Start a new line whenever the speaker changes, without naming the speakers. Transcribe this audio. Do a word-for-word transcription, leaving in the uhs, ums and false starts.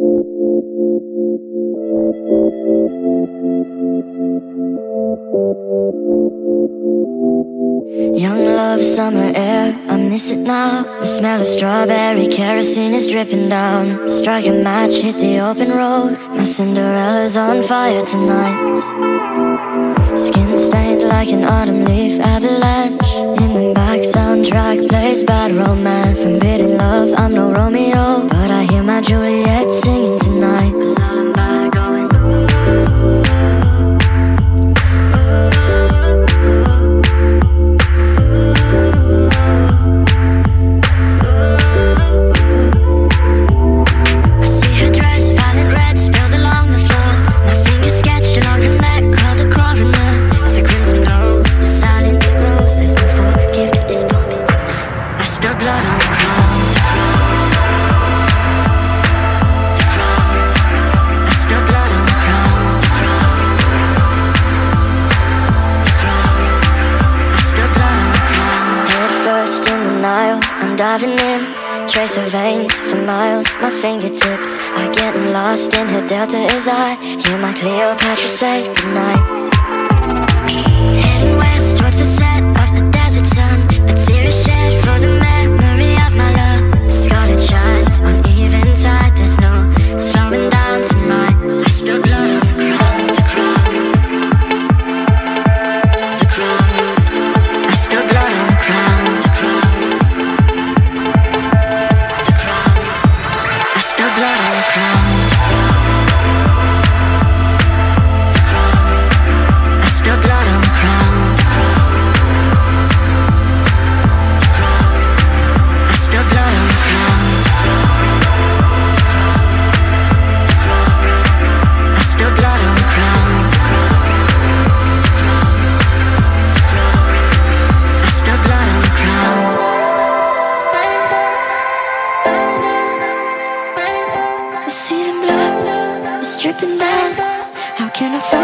Young love, summer air, I miss it now. The smell of strawberry kerosene is dripping down. Strike a match, hit the open road. My Cinderella's on fire tonight. Skin stained like an autumn leaf avalanche. In the back soundtrack plays bad romance. Forbidden love, I'm no Romeo, but I hear my Juliet singing tonight. Lullaby going diving in, trace her veins for miles, my fingertips are getting lost in her delta as I hear my Cleopatra say goodnight. Heading west towards the set of the desert sun, a tear is shed for the memory of my love. The scarlet shines on even tide, there's no slowing down tonight. I spill blood on the crown, the crown, the crown. I spill blood on the crown, the crown. Blood on the crown, the crown, the crown. I spill blood on the crown, the crown, the crown. I spill blood on the crown, the crown, the crown, the crown. I spill blood on the crown, the crown, the crown, the crown. I spill blood on the crown. Dripping down, how can I find